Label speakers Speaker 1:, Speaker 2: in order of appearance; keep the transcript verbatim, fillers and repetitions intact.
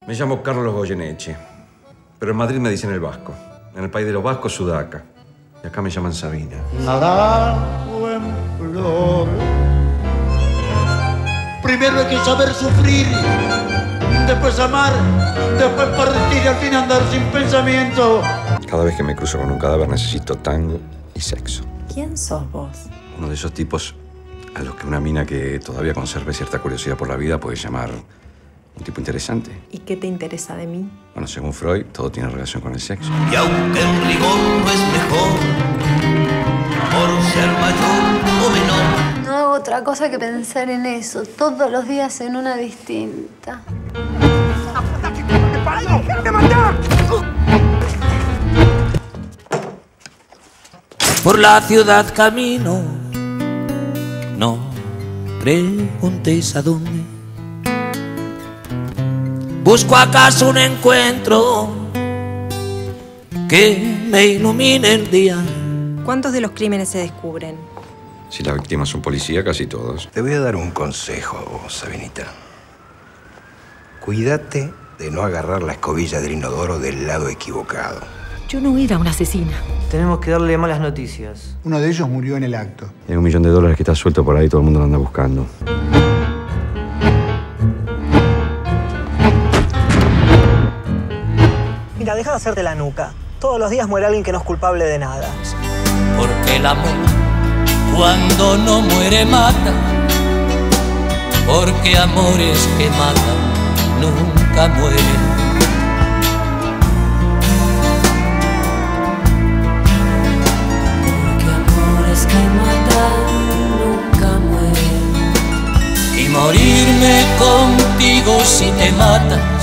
Speaker 1: Me llamo Carlos Goyeneche, pero en Madrid me dicen el vasco. En el país de los vascos, Sudaca. Y acá me llaman Sabina.
Speaker 2: Naranjo en flor. Primero hay que saber sufrir, después amar, después partir y al fin andar sin pensamiento.
Speaker 1: Cada vez que me cruzo con un cadáver necesito tango y sexo.
Speaker 3: ¿Quién sos vos?
Speaker 1: Uno de esos tipos a los que una mina que todavía conserve cierta curiosidad por la vida puede llamar un tipo interesante.
Speaker 3: ¿Y qué te interesa de mí?
Speaker 1: Bueno, según Freud, todo tiene relación con el sexo.
Speaker 4: Y aunque en rigor no es mejor, por ser mayor o menor,
Speaker 5: no hago otra cosa que pensar en eso, todos los días en una distinta.
Speaker 4: por la ciudad camino, no preguntéis a dónde. Busco acaso un encuentro que me ilumine el día.
Speaker 3: ¿Cuántos de los crímenes se descubren?
Speaker 1: Si la víctima es un policía, casi todos.
Speaker 6: Te voy a dar un consejo, Sabinita. Cuídate de no agarrar la escobilla del inodoro del lado equivocado.
Speaker 7: Yo no era una asesina.
Speaker 8: Tenemos que darle malas noticias.
Speaker 9: Uno de ellos murió en el acto.
Speaker 1: Hay un millón de dólares que está suelto por ahí, todo el mundo lo anda buscando.
Speaker 8: Mira, deja de hacerte la nuca. Todos los días muere alguien que no es culpable de nada.
Speaker 4: Porque el amor, cuando no muere, mata. Porque amores que matan nunca mueren. Porque amores que matan nunca mueren. Y morirme contigo si te matan